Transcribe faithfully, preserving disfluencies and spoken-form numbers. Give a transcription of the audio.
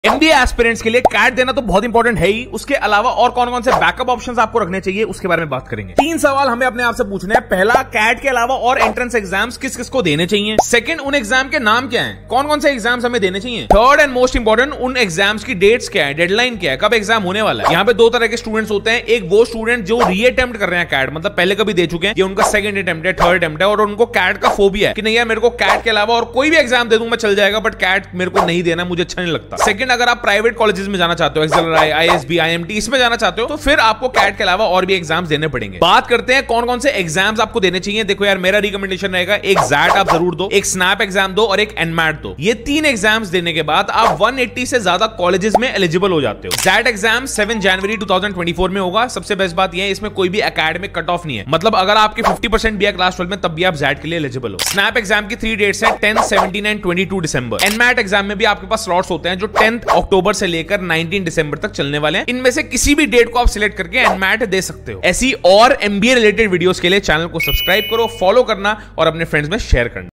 MBA aspirants के लिए cat देना तो बहुत इंपॉर्टेंट है ही, उसके अलावा और कौन कौन से बैकअप ऑप्शंस आपको रखने चाहिए उसके बारे में बात करेंगे। तीन सवाल हमें अपने आप से पूछने हैं। पहला, कैट के अलावा और एंट्रेंस एग्जाम्स किस किस को देने चाहिए। सेकंड, उन एग्जाम के नाम क्या हैं, कौन कौन से एग्जाम्स हमें देने चाहिए। थर्ड एंड मोस्ट इंपॉर्टेंट, उन एग्जाम्स की डेट्स क्या है, डेडलाइन क्या है, कब एग्जाम होने वाला है। यहाँ पे दो तरह के स्टूडेंट्स होते हैं। एक वो स्टूडेंट जो री अटेम्प्ट कर रहे हैं कैट, मतलब पहले कभी दे चुके हैं, ये उनका सेकंड अटेम्प्ट है, थर्ड अटेम्प्ट है, और उनको कैट का फोबिया है कि नहीं यार मेरे को कैट के अलावा और कोई भी एग्जाम दे दूं मैं चल जाएगा, बट कैट मेरे को नहीं देना, मुझे अच्छा नहीं लगता। सेकंड, अगर आप प्राइवेट कॉलेजेस में जाना चाहते हो, एक्सेलराई, आईएसबी, आईएमटी, इसमें जाना चाहते हो, तो फिर आपको कैट के अलावा और भी एग्जाम्स देने पड़ेंगे। बात करते हैं कौन कौन से एग्जाम्स आपको देने चाहिए। देखो यार, मेरा रिकमेंडेशन रहेगा एक जैट आप जरूर दो, एक स्नैप एग्जाम दो और एक एनमैट दो। ये तीन एग्जाम्स देने के बाद आप एक सौ अस्सी से ज्यादा कॉलेजेस में एलिजिबल हो जाते हो। जैट एग्जाम सात जनवरी दो हज़ार चौबीस में होगा। सबसे बेस्ट बात यह है इसमें कोई भी एकेडमिक कट ऑफ नहीं है, मतलब अगर आपके पचास परसेंट भी है क्लास ट्वेल्व में तब भी आप जैट के लिए एलिजिबल हो। स्नैप एग्जाम की थ्री डेट्स हैं, ten, seventeen and twenty two दिसंबर। एनमैट एग्जाम में भी आपके पास स्लॉट्स होते हैं जो टेंथ अक्टूबर से लेकर उन्नीस दिसंबर तक चलने वाले हैं। इनमें से किसी भी डेट को आप सिलेक्ट करके एनमैट दे सकते हो। ऐसी और एमबीए रिलेटेड वीडियोस के लिए चैनल को सब्सक्राइब करो, फॉलो करना और अपने फ्रेंड्स में शेयर करना।